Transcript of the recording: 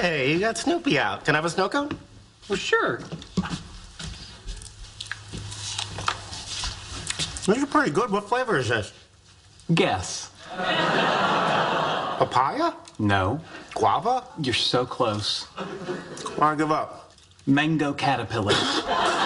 Hey, you got Snoopy out. Can I have a snow cone? Well, sure. These are pretty good. What flavor is this? Guess. Papaya? No. Guava? You're so close. I give up. Mango caterpillar.